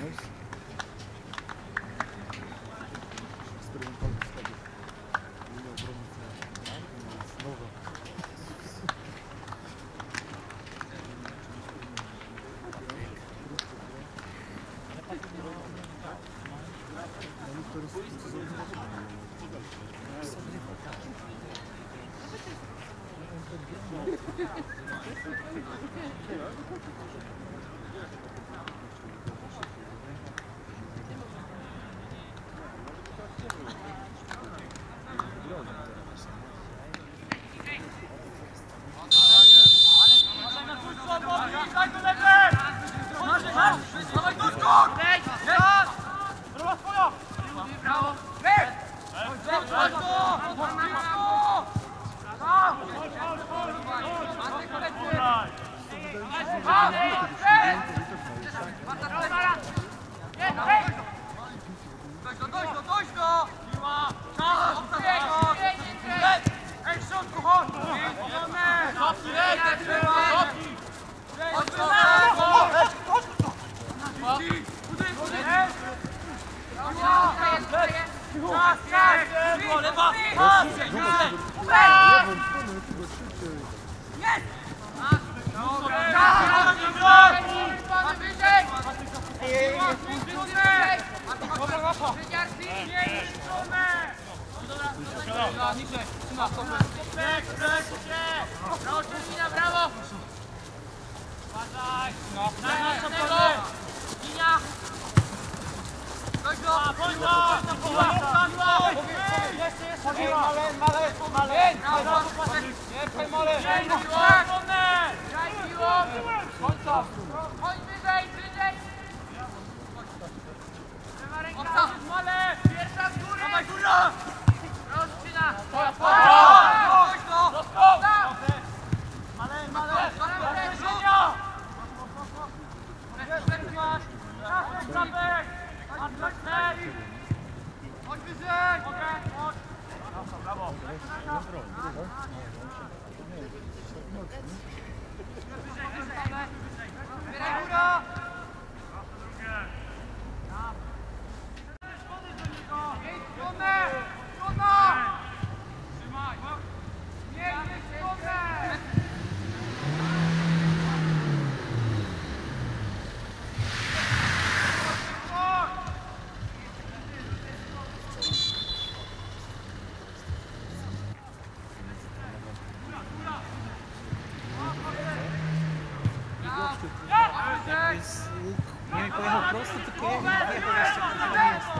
Nie pojechał prosto, tylko jechał jeszcze na miejsce.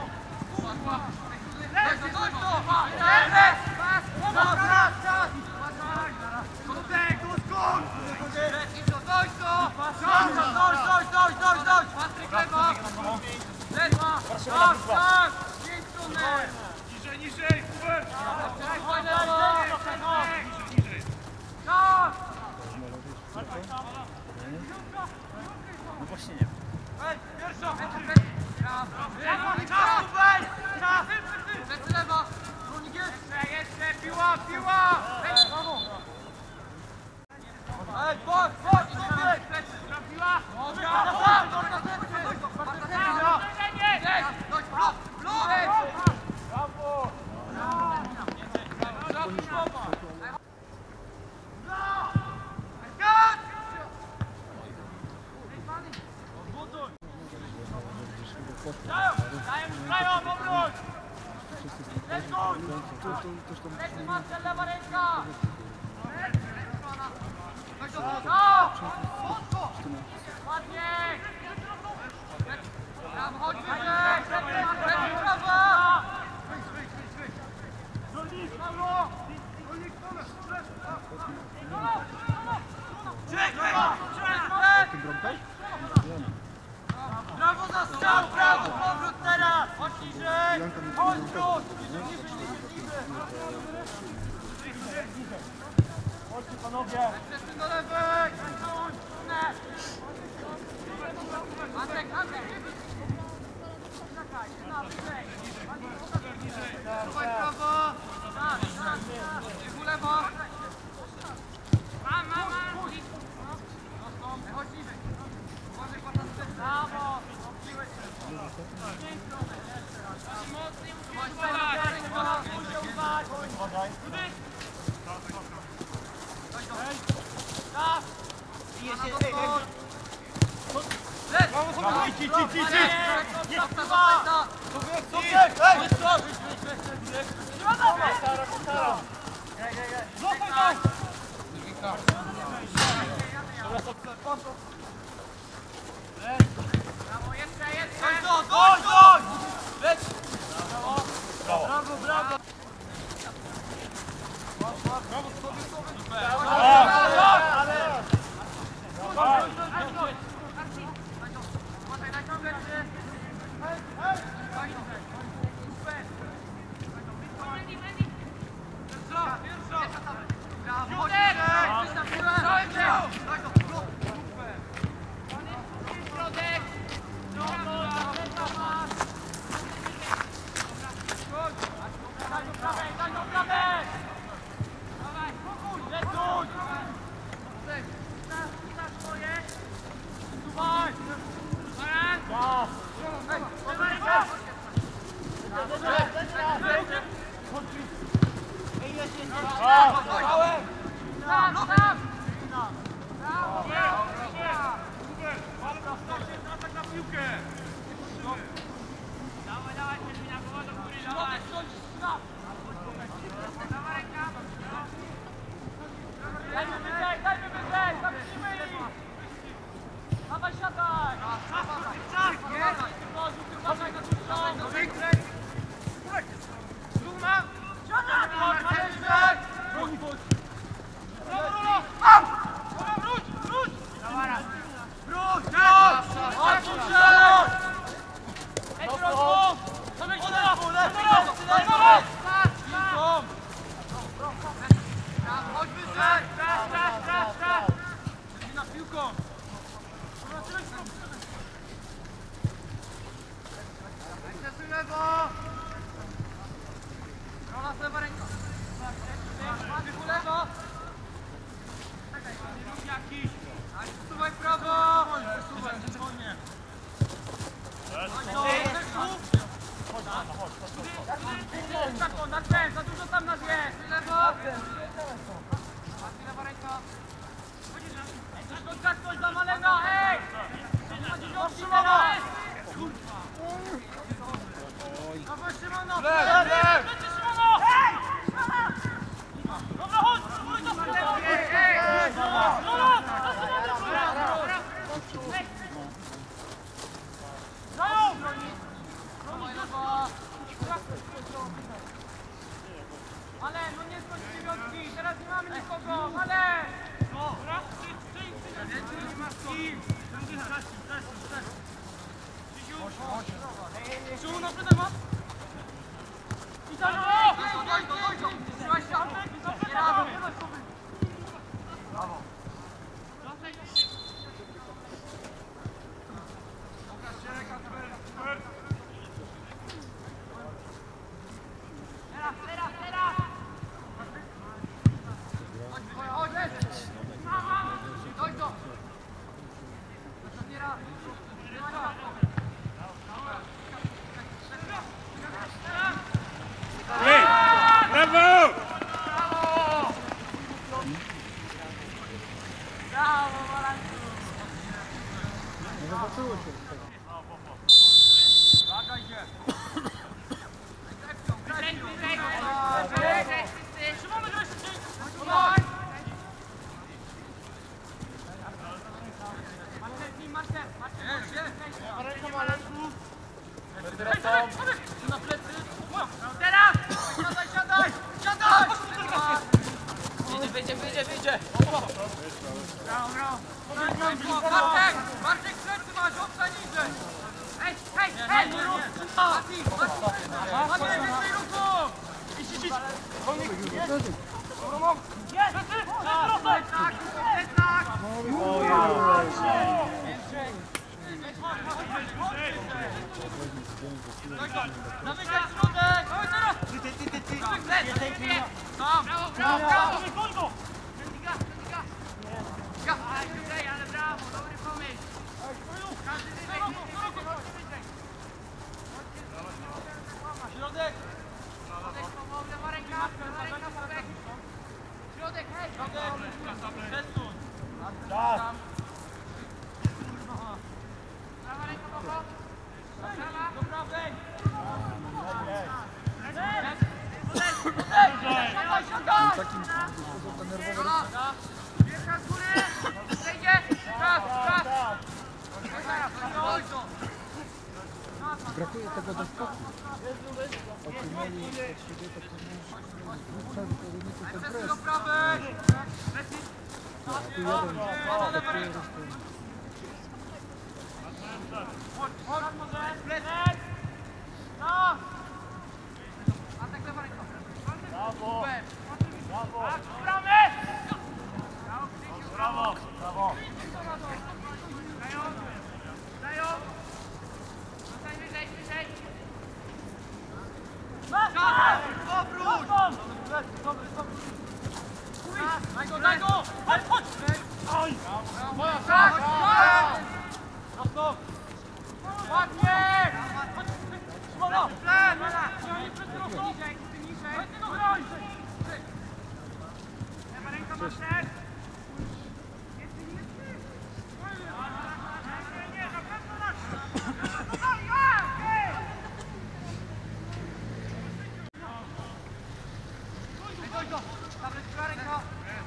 Niżej, Hubert! No właśnie nie. Brawo za strzał, brawo, powrót teraz! Chodź niżej! Chodź wróć! Chodźcie panowie! Lecimy do lewej! Andrzej, Dawaj prawo! W lewo! Chodź niżej! Uważaj, brawo! takim sposobem nerwowym. Pierwsza z góry! Zejdzie! Czas! Brakuje tego doskoku. Otrzymali od siebie to ten Przesuń pres. do prawej! A tu jeden atakuje resztę. Atak lewa ręka. Brawo! Super. Brawo! Bramy! Brawo! Brawo! Dają! Zostań wyżej! Obróć! Daj go! Chodź! Oj! Moja tak! Prosto! Ładnie! Szymona! Plan! Niżej! Niżej! Tego broń! Lewa ręka ma ser! Nie, na pewno nasz! Daj go! Dobra, prawa ręka!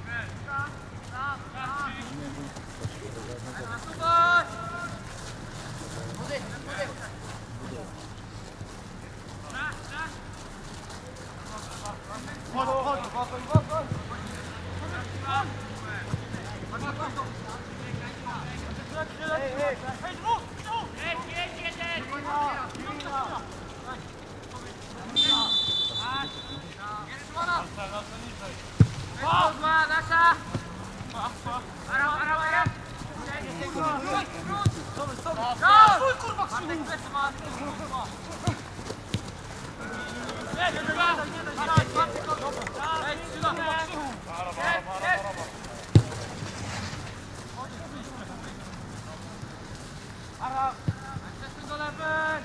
Nasuwać! Nasza! Ara! Stój, kurwa, krzywu! Przesuń do lewej!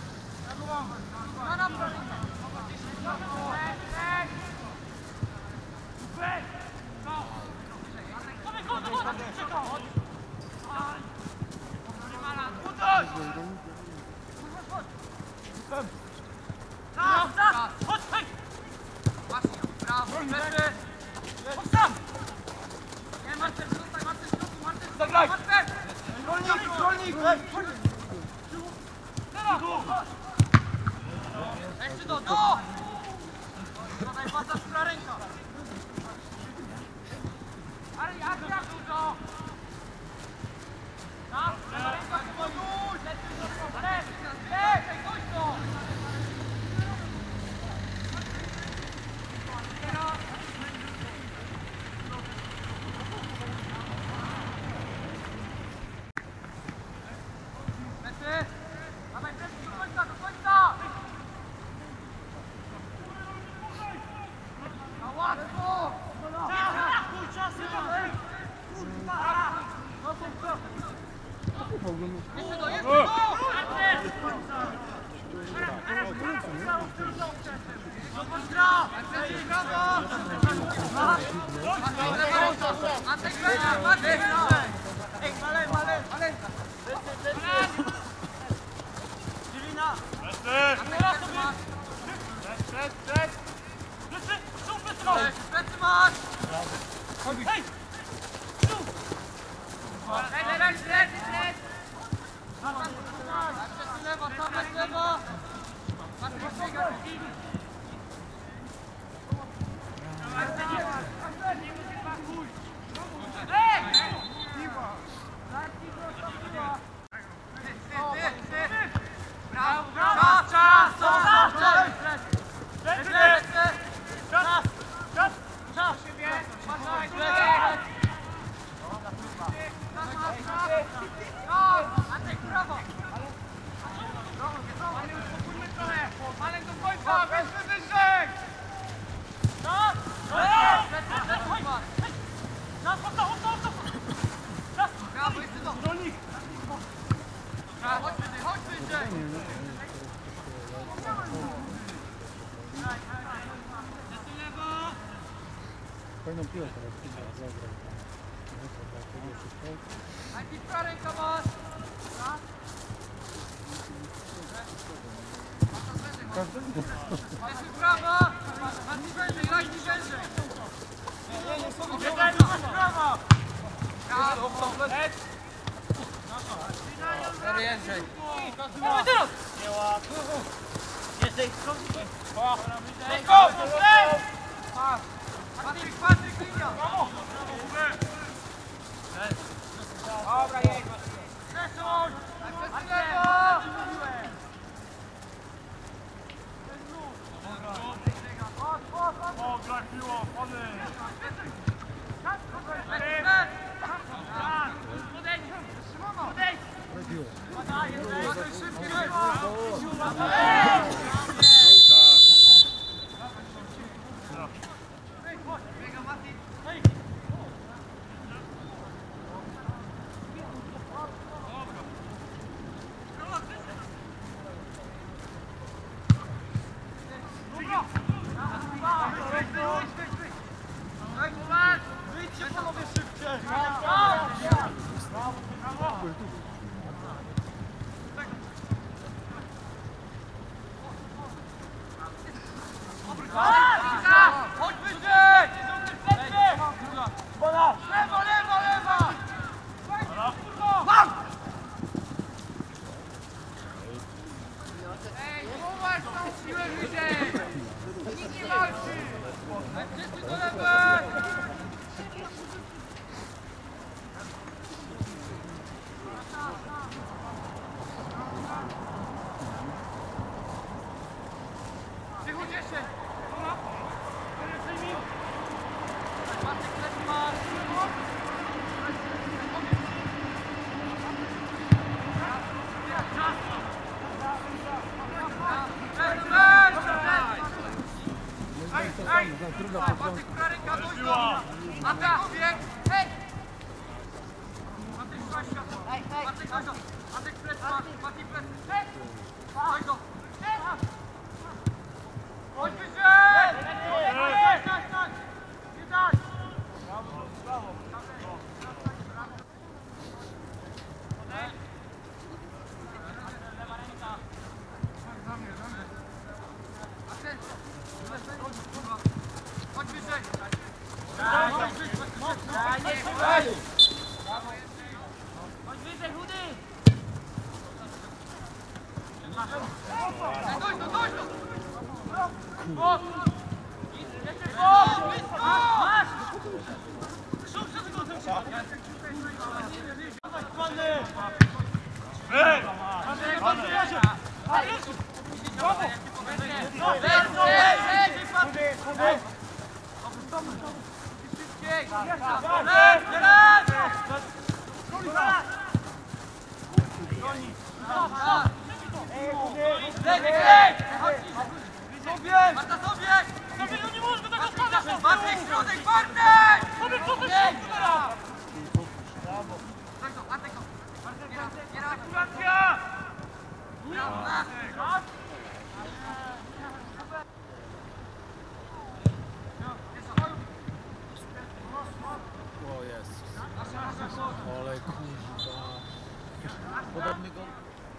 Rolnik! Jeszcze do! Tutaj pasa skóra ręka! Akcja dużo! Lewa ręka podóż! Głośno! Lecy! Dawaj presję do końca! Na łatwo! Jeszcze do! Antek Fajną piłkę teraz chyba zagrał. Najpierw prawa ręka masz! Każdy? Najpierw prawa! Bardziej wężej, raźniej wężej! Patryk, linia! Dobra, jedź! Przesuń! O, trafiło, pany! Wyjdźcie panowie szybciej! Chodź wyżej! Lewo, lewo, lewo! Ej, uważ tą siłę wyżej! Nikt nie walczy! Wszyscy do lewej! Wychódź jeszcze! Bartek, lepiej masz! Trudno Bartek, która ręka, dojdź do mnie! Bartek, obieg! Hej! Bartek, słuchaj światło! Bartek, chodź do! Bartek, plec masz! Bartek, plec! Hej! Chodź do! Chodź wyżej! Nie daj! Chodź wyżej! Chodź wyżej, chudy! Dojdź do! Masz! Krzup, co ty go Bartek, środek, Bartek! Bartek, O Jezus. Ale kurwa. Podobny gol.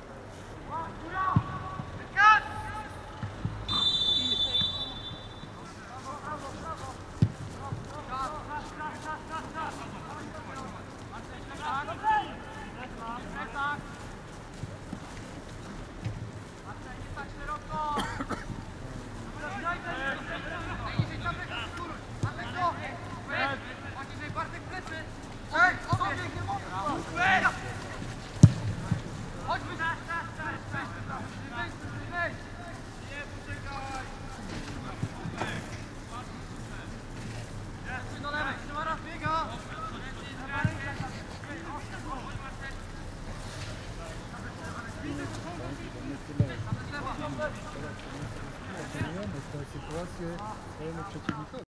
Ocenujemy tę sytuację swojemu przeciwnikowi.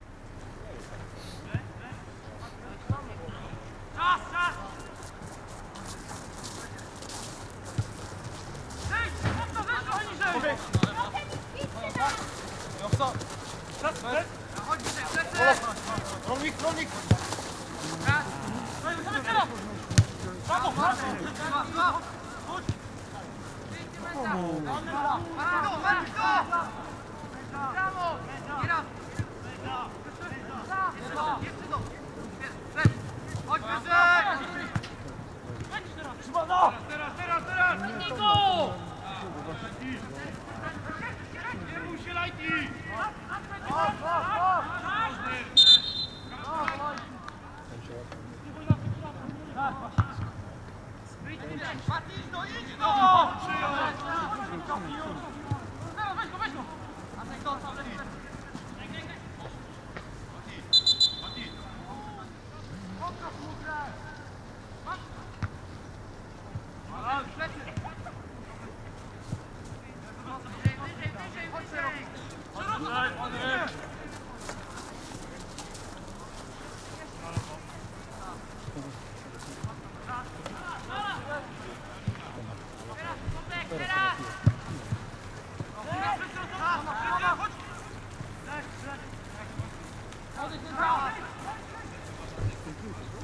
Rolnik! Brawo!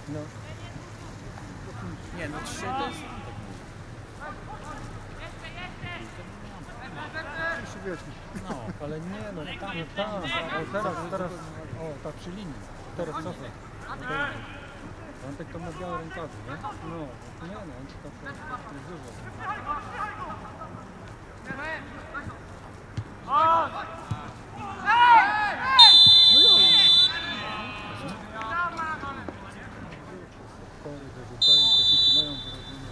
No. Nie, no 3 to jest... No, ale nie, no tam, o teraz, o, ta przy linii, teraz cofaj. Antek to ma białe rękawy, nie? No, nie no, on ci tak fryzurze. Dorzucają, techniki mają wyrobione.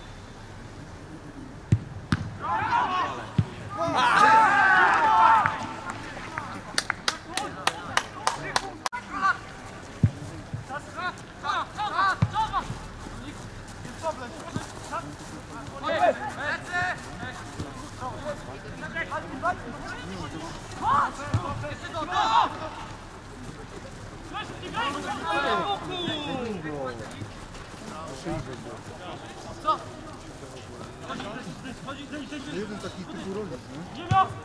Jeden taki typu rolik, nie?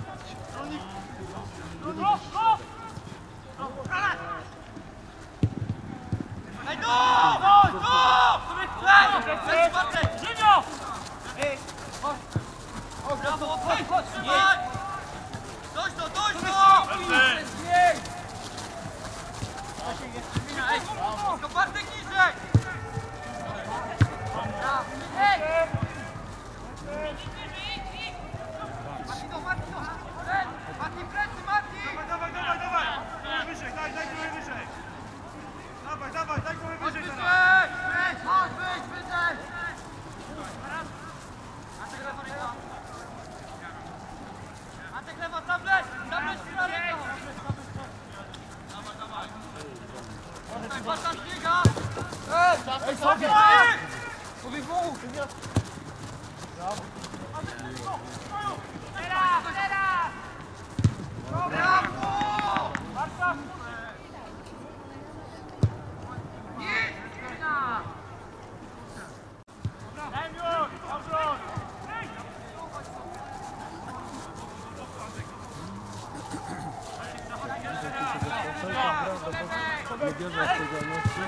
Nie bierze odpowiedzialności.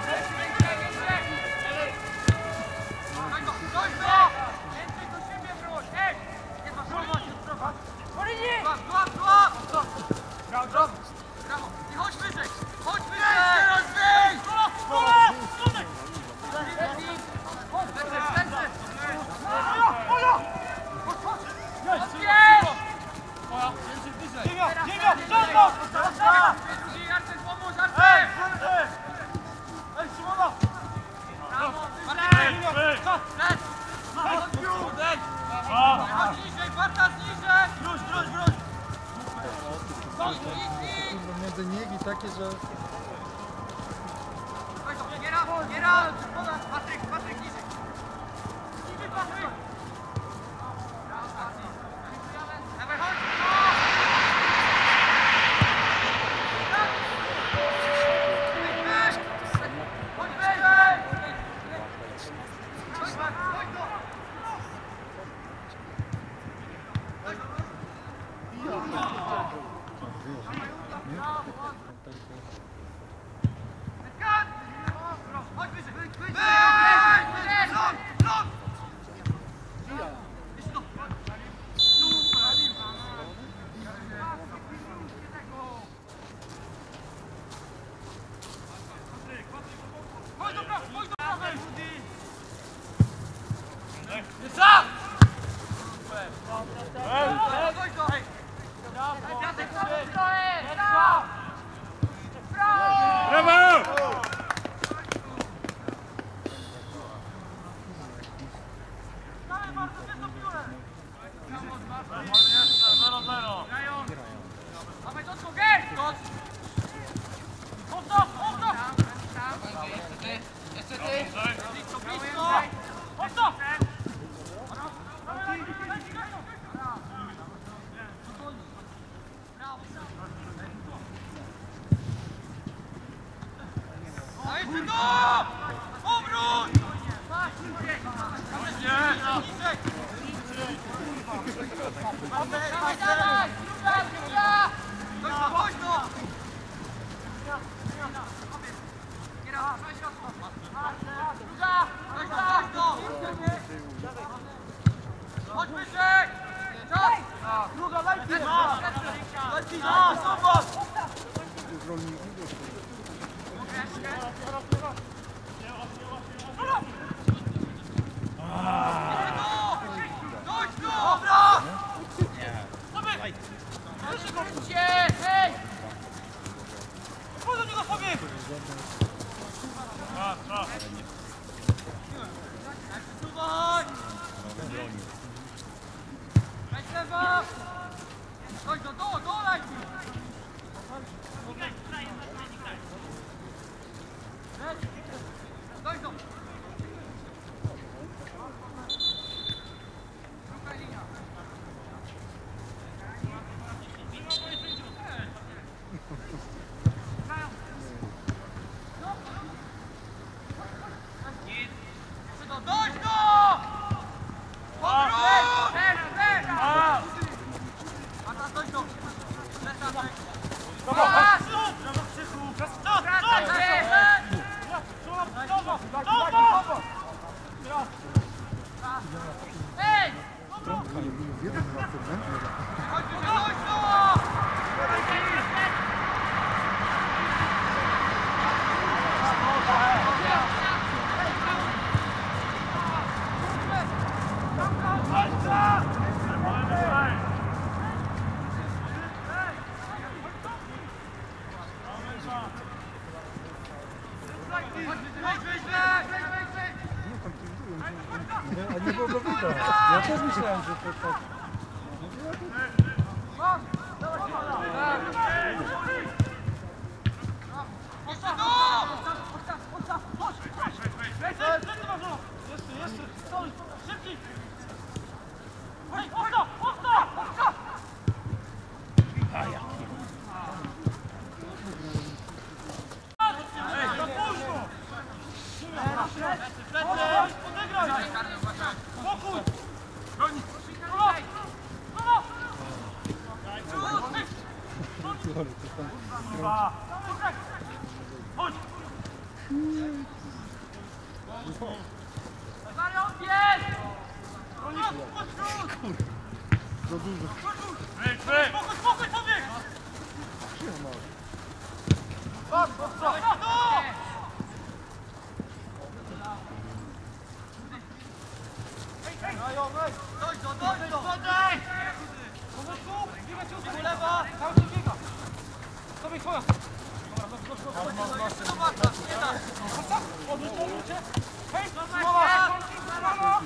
Między niegi takie, że... Patryk, niżej! Niżej, Patryk! Dawaj, chodź! Chodź wyżej! Czas! Druga, lejcie! Leci! Zobacz! Dojdź tu! Dobra! Hej! Chodź do niego sobie! Przesuwaj! Weź lewa! Chodź do dołu, dolej! Doj do! Druga linia. Dojdź do! Powrót! A teraz dojdź do! Ej! Chodź do! A nie było go widać. Ja też myślałem, że to tak... Za dużo. Spokój sobie! Dojdź do! Lewa! Cały czas biega! Sobie twoja! Zobacz, nie da! Odwróćcie! Hej! Zobacz!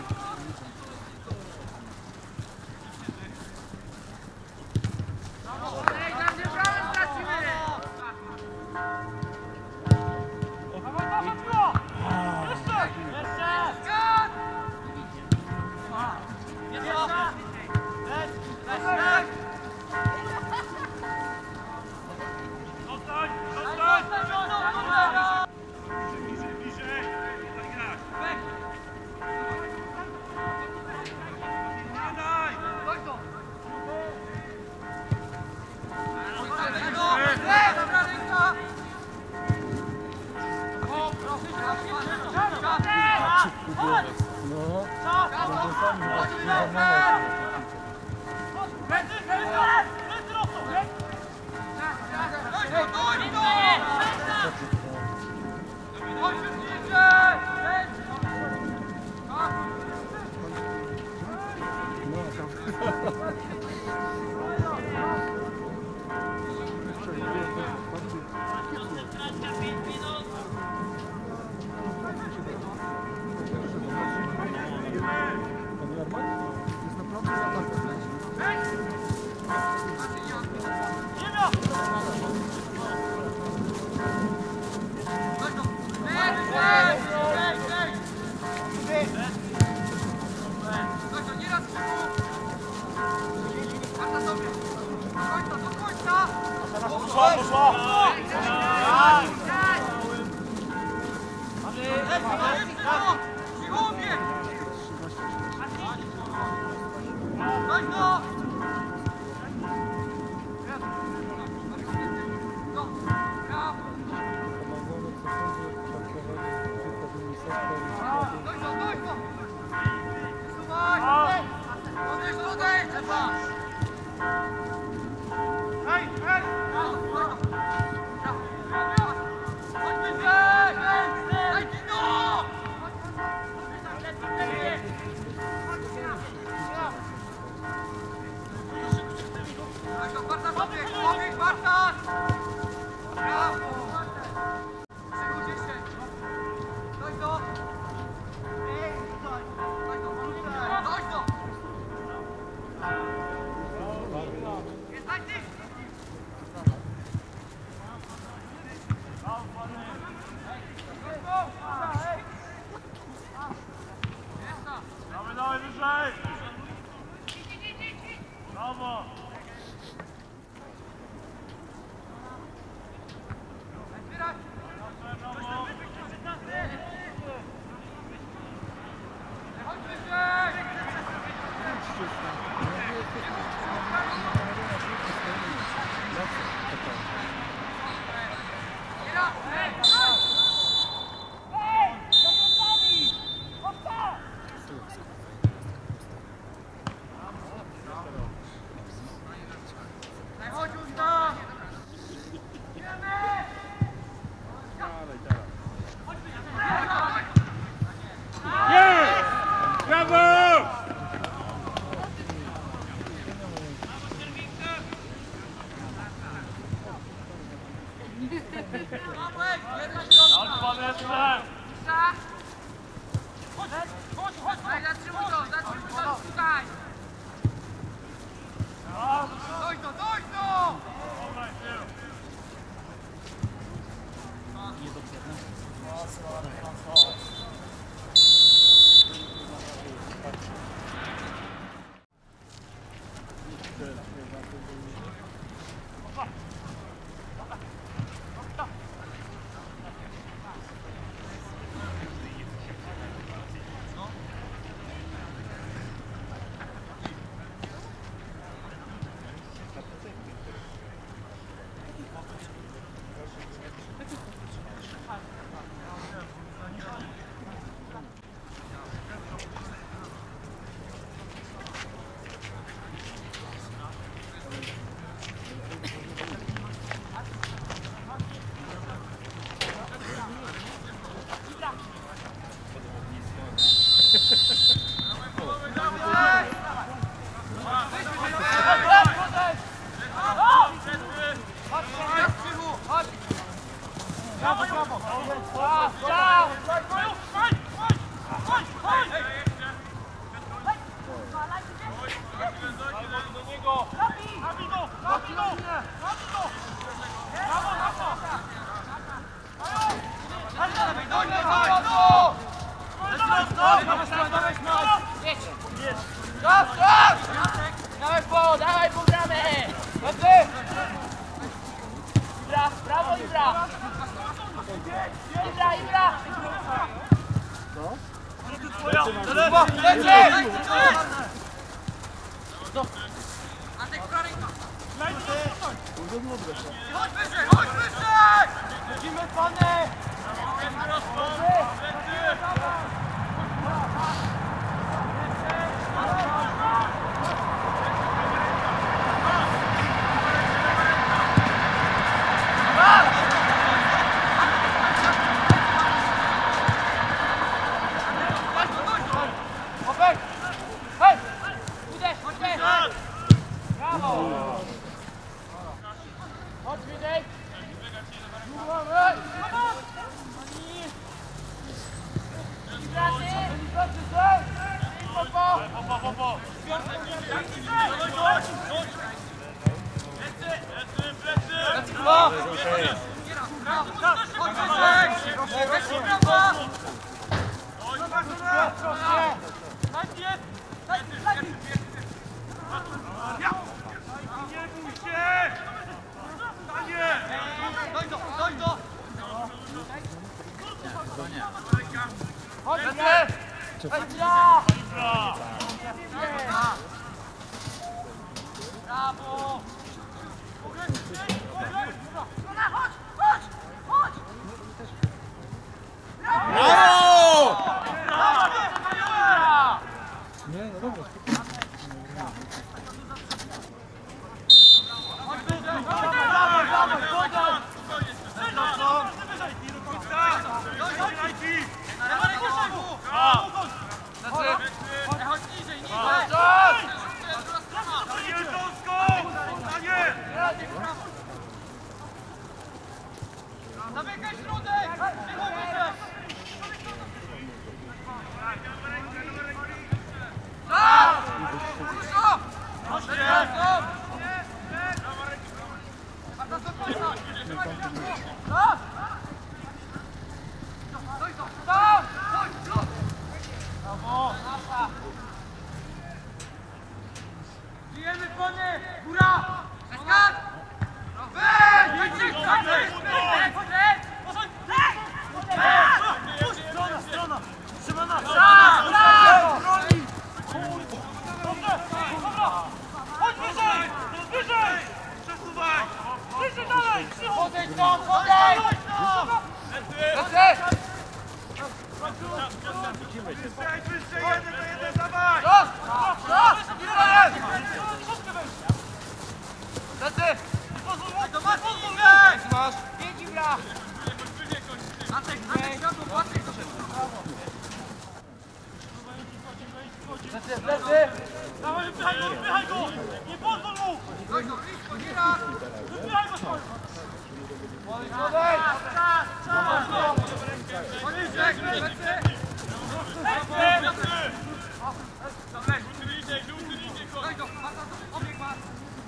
Dojdź do! Brawo! Dawaj, pogramy! Chodźmy! Ibra, brawo Ibra! Ibra! Chodź wyżej! Lecimy pany! Brawo! Nie, no dobra. Opony! Góra! Przeskak! Weź! Strona! Szymona! Chodź wyżej! Wyżej! Przesuwaj! Wyżej dalej! Podejdź tam! Podejdź! Lecę! Wyżej! 1-1, dawaj! Raz! Lecę! Masz! Pięć brak! Antek, światło, Patryk! Lecę! Dawaj, wypychaj go! Nie pozwól mu! Blisko, nie raz! Wypychaj go stąd! Podejdź! Podejdź! Lecę! Obieg masz!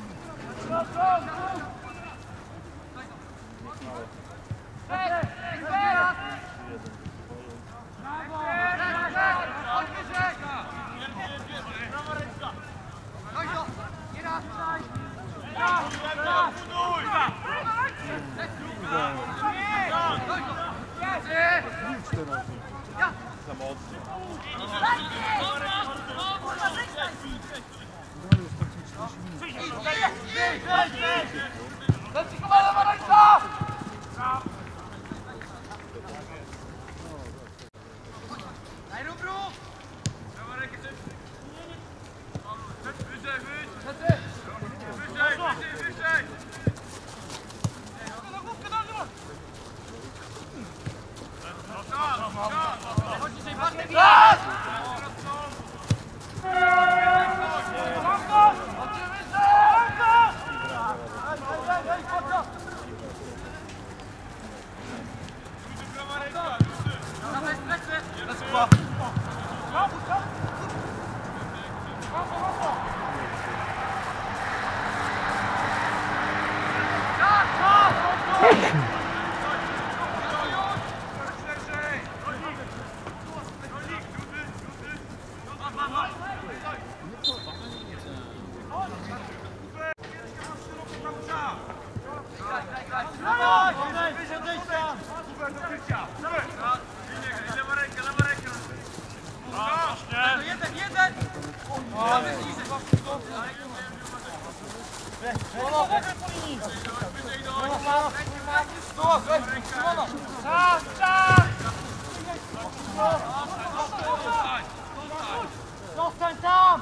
Zostań tam!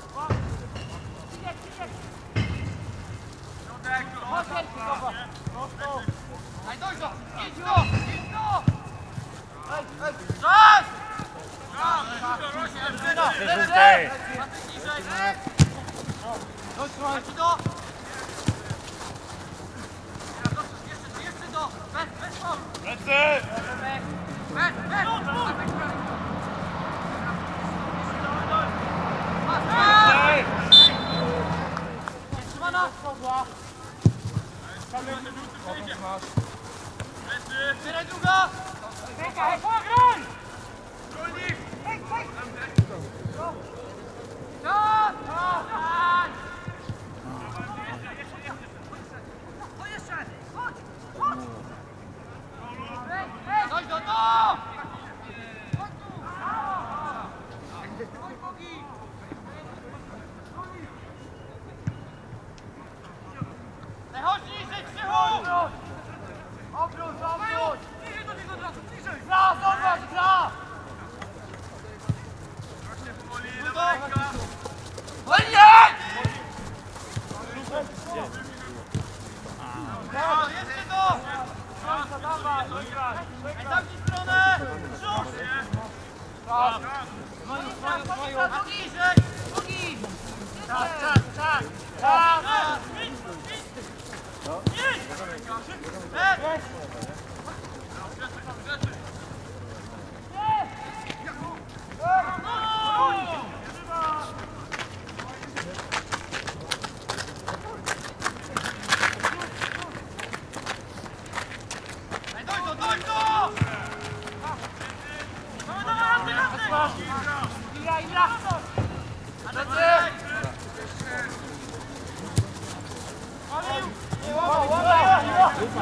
Daj, dojść go! Idź go! Idź go! Czas! Lecę! Patryk niżej! Chodź do! Jeszcze do! Bez faulu! Lecę! Bez! Trzymana! Zbieraj druga! Hej, pograj! Czas! Chodź do domu! Chodź tu! Chodź, Bogi! Chodź niżej, Krzychu! Obróć! Niżej do niego od razu, niżej! Gra, zobacz, gra! Proszę powoli, lewa ręka! Jeszcze do! Dawaj! Zamknij stronę! Brzuch! Czas! Niżej! Bogi! Czas!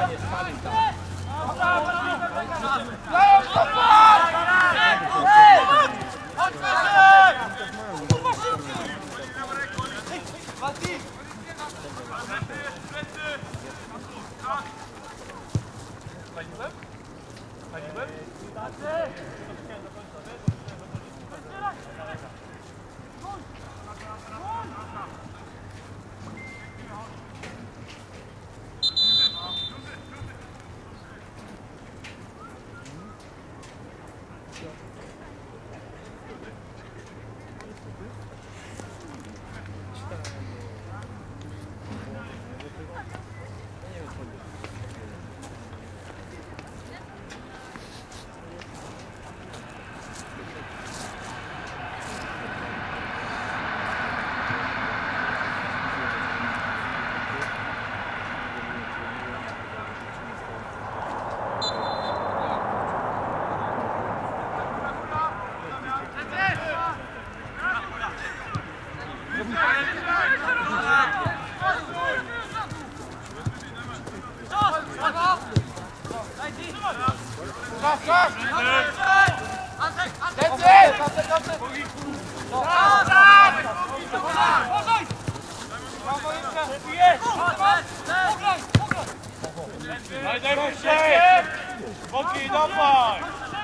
Boki, dawaj!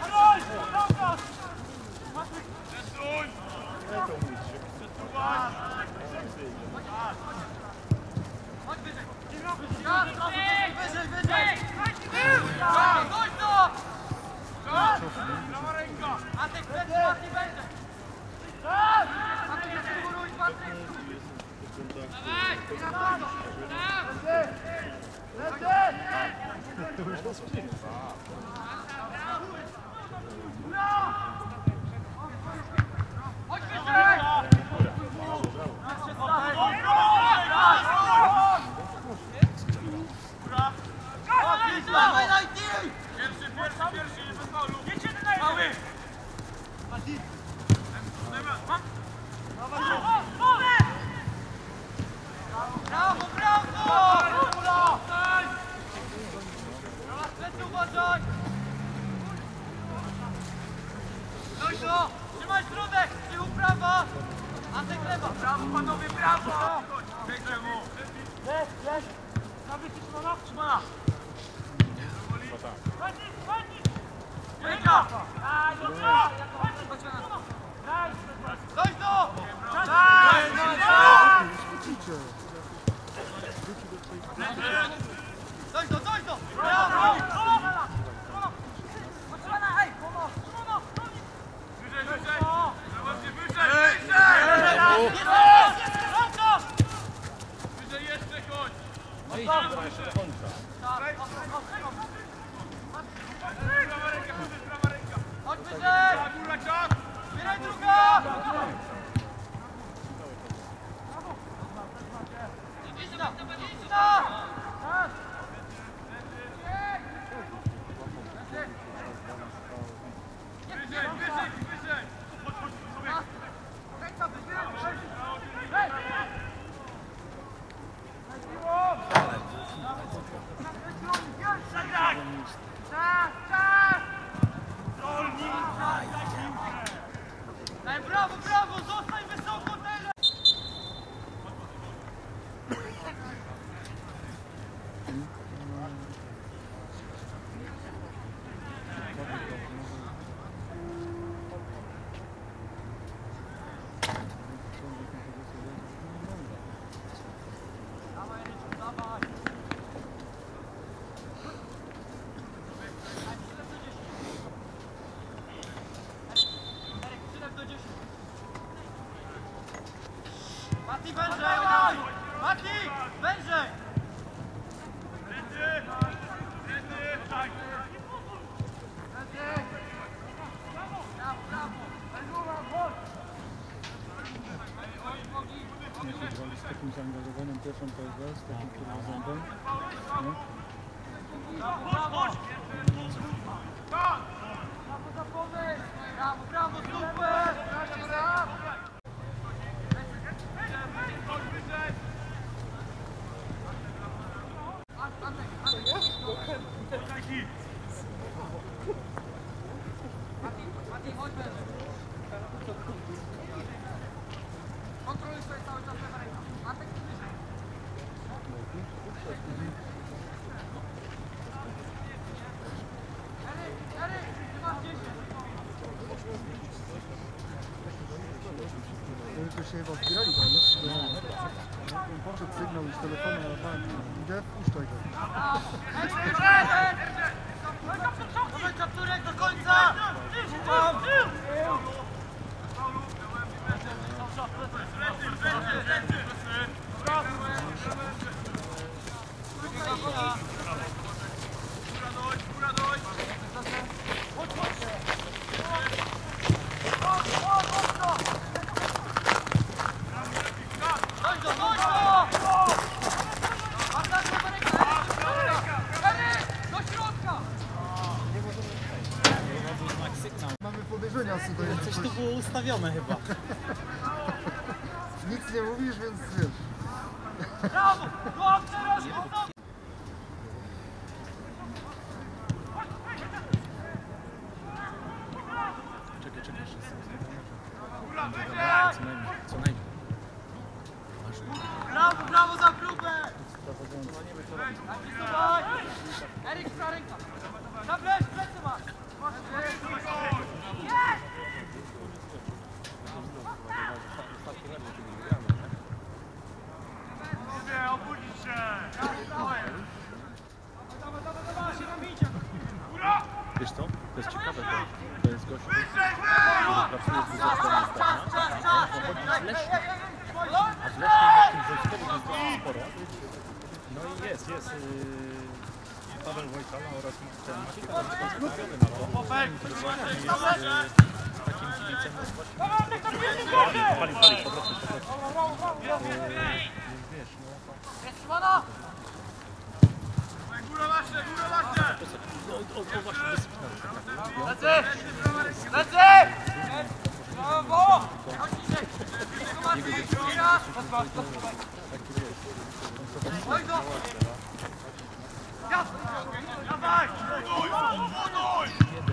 Trzymaj środek! Tył prawa! Antek lewa! Brawo panowie, brawo! Jest! Zabity Szymona? Szymona! Ręka! Daj, dobra! Daj! Dojdź do! Dojdź do! Brawo! Wyżej jeszcze chodź! No i chyba jeszcze do końca. Prawa ręka! Chodź wyżej! Góra, czas! Zbieraj druga! Wyżej! Daj, brawo, brawo! Zostań wysoko teraz! Mati, wężej! Mati, wężej! Z takim zaangażowaniem pierwszą PSW, z takim kierownicą. Brawo, brawo, super! chyba zbierali tam, no? Poszedł sygnał z telefonu na bank. Idę, wpuszczaj go. Dawaj kapturek do końca! Mamy podejrzenia co do Coś tu było ustawione chyba. Nic nie mówisz, więc wiesz. Brawo! Głowę teraz! Czekaj, jeszcze co najmniej. Brawo, brawo za próbę! Erik, prawa ręka! Na plecy masz! Obudzić się! Wiesz co? To jest ciekawe, bo to jest gość, który pracuje w a w Lesznie takim wojskowym jest dosyć sporo. No i jest Paweł Wojtala oraz ten Maciej Kowalski skupiony na to. Który właśnie jest takim kibicem Pali, po prostu. Wiesz, no to... Góra wasze! O właśnie, dyscyplina. Lecę! Lecę! Brawo! Oj do! Dawaj! Buduj!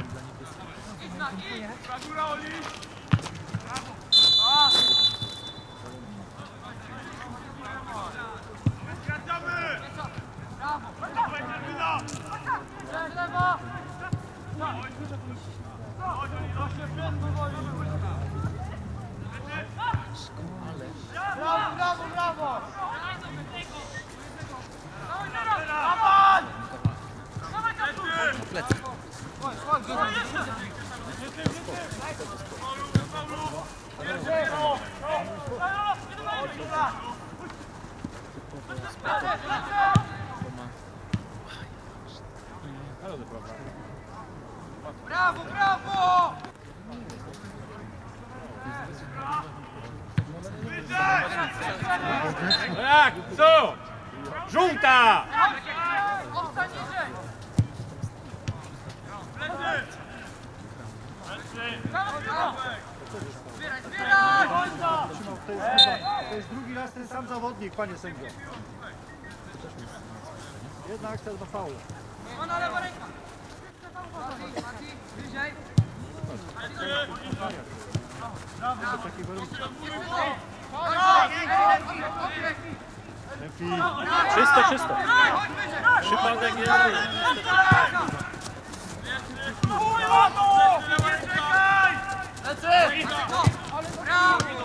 Góra Oli! Skracamy! Brawo! Lewo! Brawo, brawo, brawo! Dawaj! Plecy. Brawo, brawo! Jak? Co? Żółta! Odstań niżej! Brawo, brawo! Zbieraj, zbieraj! To jest drugi raz ten sam zawodnik, panie sędzio. Jedna akcja, dwa faule. Ona lewa ręka! Mati, bliżej! Takie warunki. Czysto. Przypadek jest. Lecę! Brawo!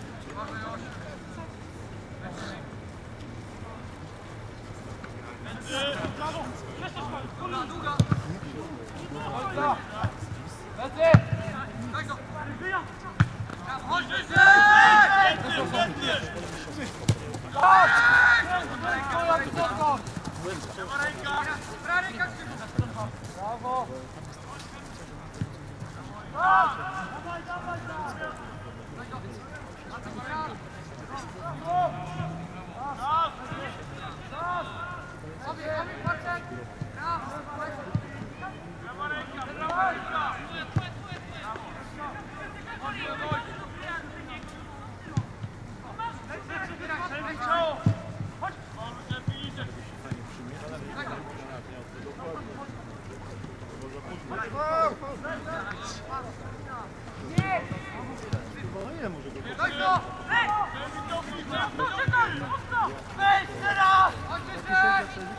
Długa! Lecę! Tak to! Chodź wyżej! Prawa ręka! Brawo!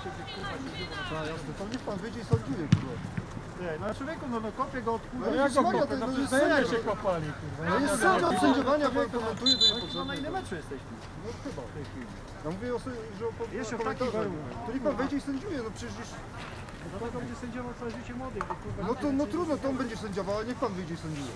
Tak, jasne. To niech pan wyjdzie i sąduje, kurwa. Nie, no człowieku, no kopię go od kurwa. No Ja Jezus go Maria, kopię, to no jest przecież sędzia. się kopali, kurwa. No jest sędzia od sędziowania, pan komentuje, to nie No potrzebne. na ile meczu jesteśmy? No chyba w tej chwili. Ja mówię o że o Jeszcze w komentarzach. takich warunkach. To niech pan wejdzie i sędziuje, no przecież już... Dlatego będzie sędziował całe życie młodych, bo kurwa... No trudno, to on będzie sędziował, ale niech pan wyjdzie i sędziuje.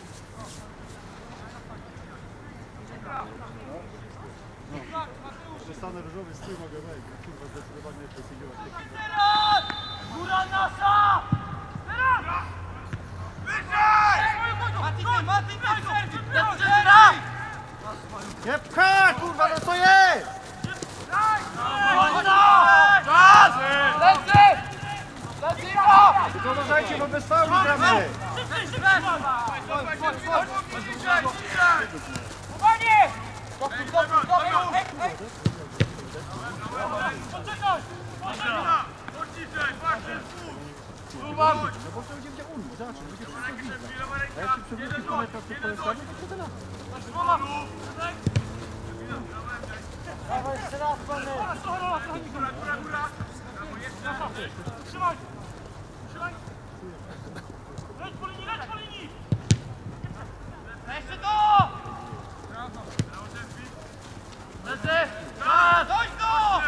Przestanę różowy strój mogę wejść, kurwa zdecydowanie lepiej sędziować. Teraz! Góra nasza! Teraz! Wyżej! Mati, teraz! Nie pcha, kurwa, no co jest? Czas! Lecy! Lecy go! Tylko uważajcie, bo bez faulu gramy. Panie! Poczekaj! No bo to będzie unmo, zobacz, będzie wszystko widzę. A jak się przewróci po meczach tych koleżanek, to co teraz? Dawaj jeszcze raz, panie! Trzymaj! Trzymaj! Leć po linii, leć po linii! Jeszcze to! Lecy! Dojdź do!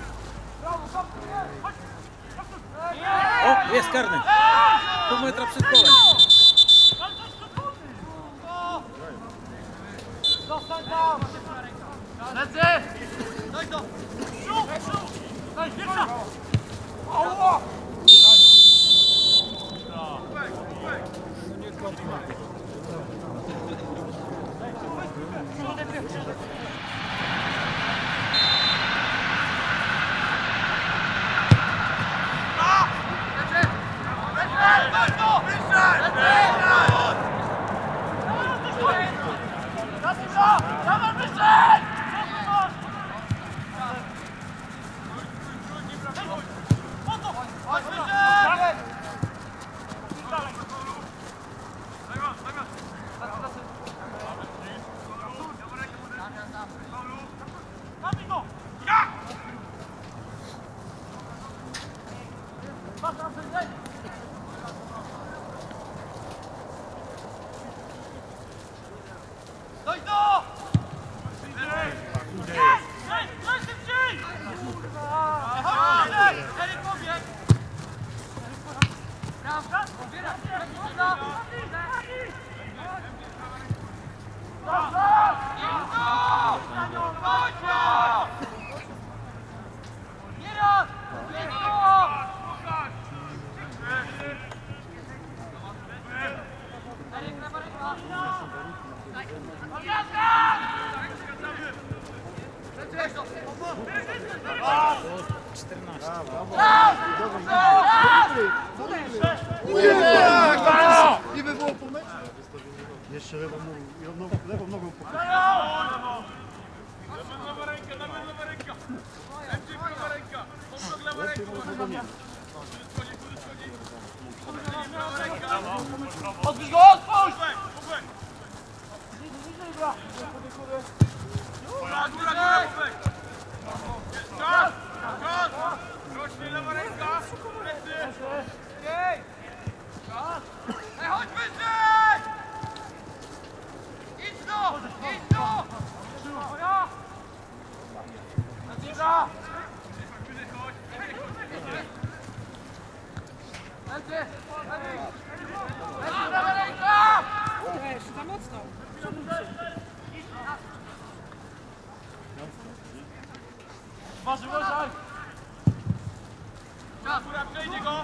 O, jest karny. Pół metra przed golem. Zostań tam! Lecy! Dojdź do! Daj, pierwsza! Oło! Dojdź do! Leć szybciej! Chodź, Eryk pobieg! Prawda? Pobieram! Nie raz! Nie to! Eryk, lewa ręka! Nie by było po meczu. Jeszcze lewą nogą pokażę. Lewa ręka, lewa ręka. Lepiej prawa ręka. Pomrok lewa ręka. Odbierz go, otwórz! Góra, góra, góra. Czas! Czas! Rośnie lewa ręka. Plecy. Ej, chodź wyżej! Idź tu! Idź tu! Nazira! Lecy! Lewa ręka! Za mocno. Uważaj, uważaj! Góra, przejdzie go.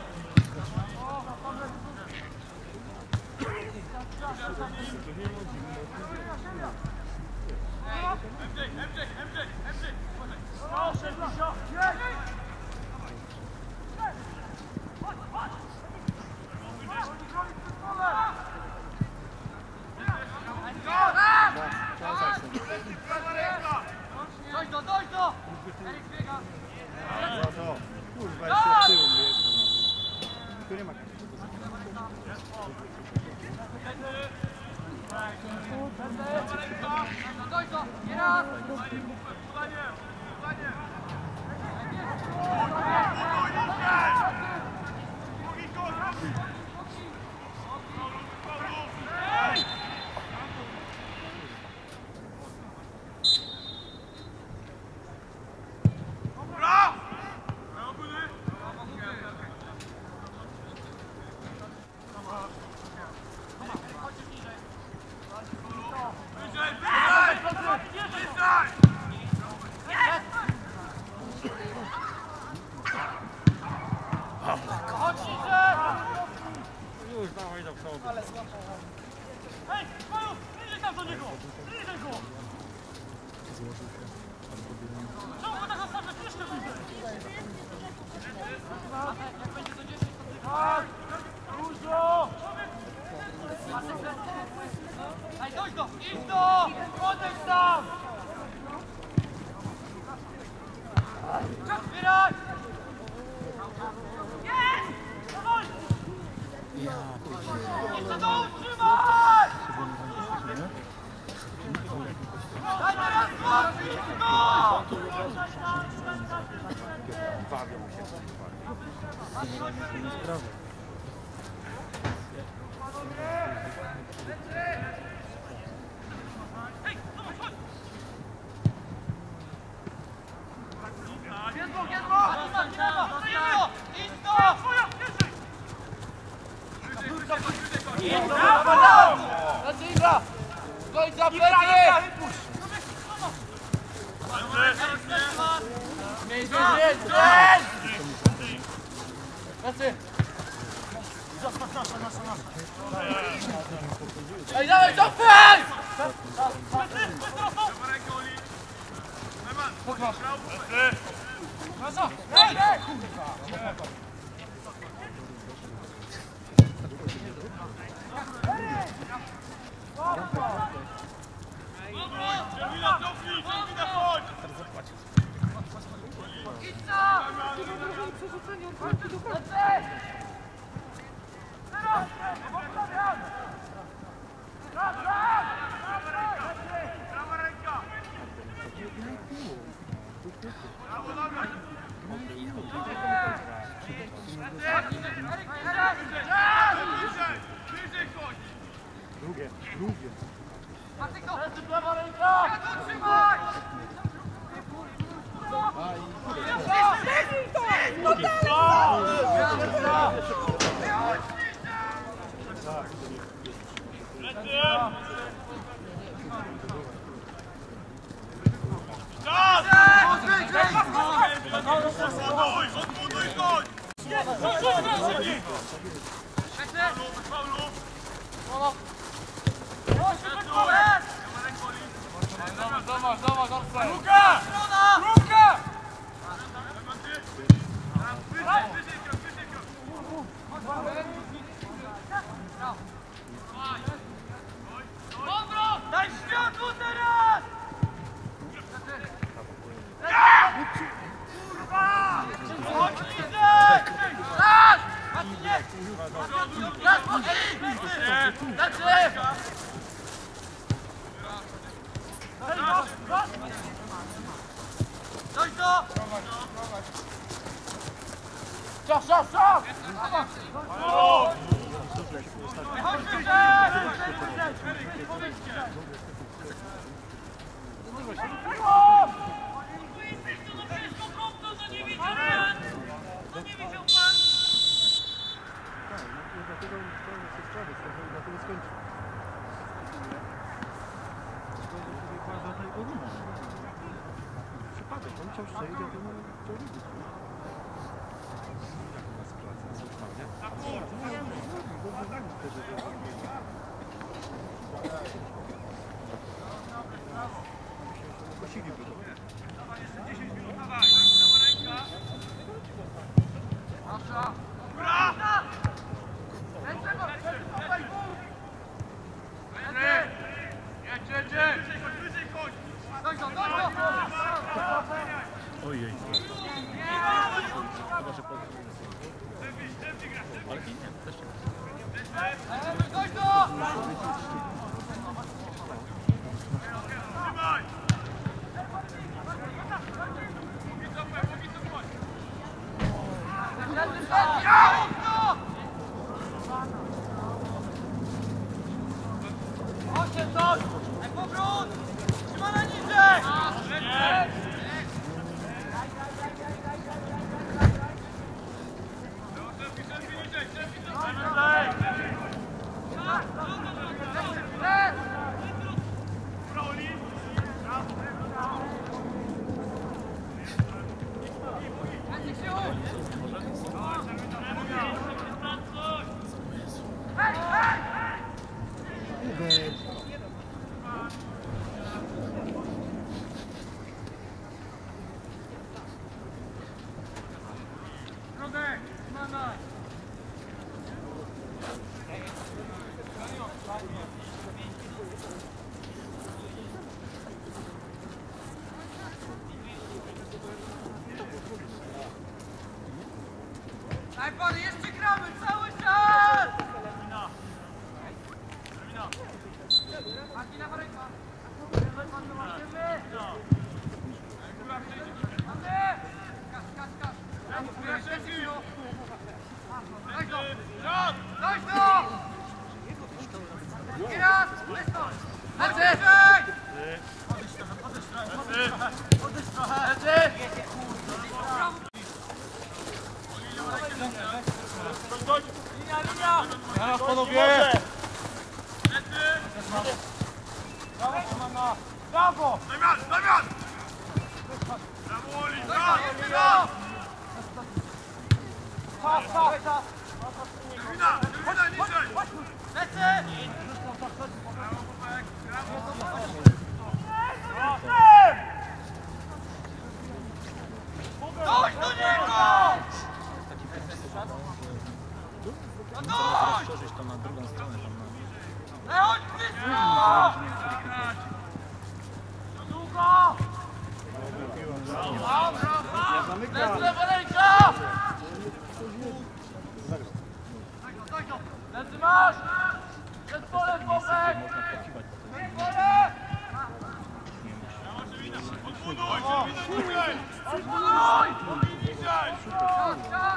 Dojdź do, dojdź do! Eryk biega! No, kurwa, jeszcze w tył mnie jedno. Tu nie ma Dojdź do! Nie raz! Podanie, podanie. Generalnie to nie sprawa. Ej, dawaj, cofaj! Drugie. Daj światło teraz! Chodź niżej! Raz! Raz, Dojdź do! Szaf! Chodź Dlatego skończył. Przypadek, on chciał strzelić, a to nie chciał widzieć. Ojej. Chyba, że ale nie, też się. Powrót! Trzymana niżej! Daj pan, jeszcze gramy cały czas! Marcina Marejka! Kasz! Panowie! Brawo! Damian! Damian! Brawo, Oli! Termina! Termina, niżej! Brawo, Bobek! Brawo! Dojść do niego! Przeżyć to na drugą stronę tam na... Chodź blisko! Długo! Lewa ręka! Lecy masz! Przed polem, Bobek! Przed polem! Odbuduj! Termina, niżej! Odbuduj! Niżej! Czas!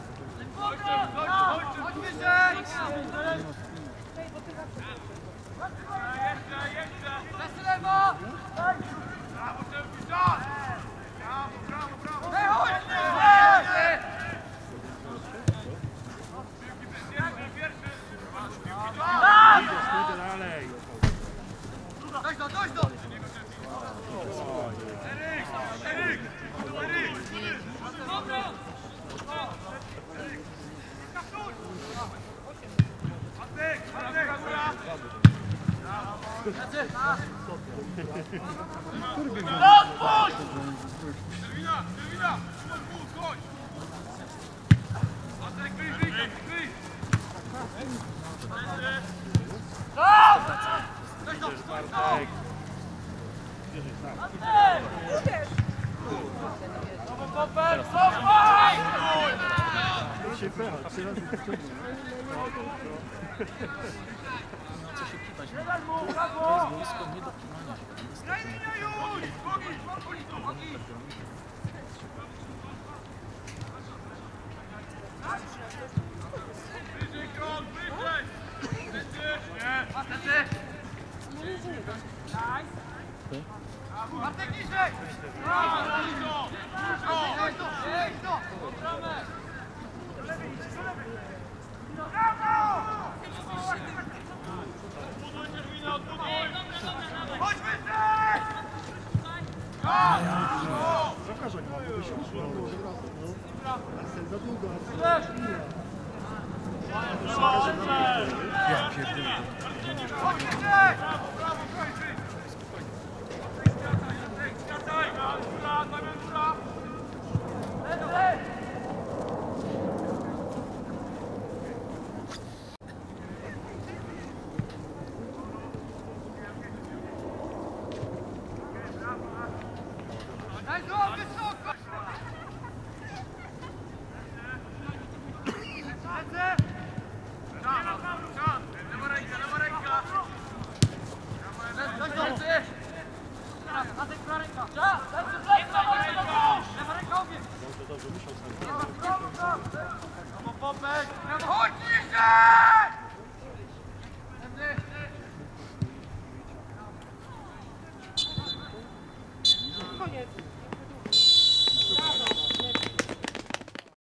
Chodź wyżej! Lecy lewo! Brawo, Czerwki, czas! Brawo, brawo, brawo! Chodź wyżej! Pierwszy! Dojdź do! Eryk! Eryk! Eryk! Bartek! Bartek! Góra! Rozpuść! Termina! Termina! Odbudź, chodź! Bartek, wyjść, wyjść! Wyjść! Czas! Dojdź do! Bobek, cofaj! Się pera, 3 razy wyciągnął. No co się kiwać, no. Brawo, To brawo! jest boisko nie do kimania się. Daj linia już! Bogi! Bogi! Bogi! Bliżej krok! Bliżej! Bliżej! Nie! Bartek niżej! Dużo! Jedź to! Odbuduj, Termina, odbuduj! Chodź wyżej! Zakażę go, bo się uszło od razu. No. Arsel za długo, Arsel. Ja pierdolę. Chodź wyżej! Brawo, kończy! Skracaj! Góra, Damian, góra! Lecy! Daj go wysoko! Lecy! Czas! Lewa ręka, lewa ręka! Lecy! Na tej prawa ręka! Czas! Lecy, lecy! Lewa ręka obie! Brawo, Bobek! Brawo, chodź niżej!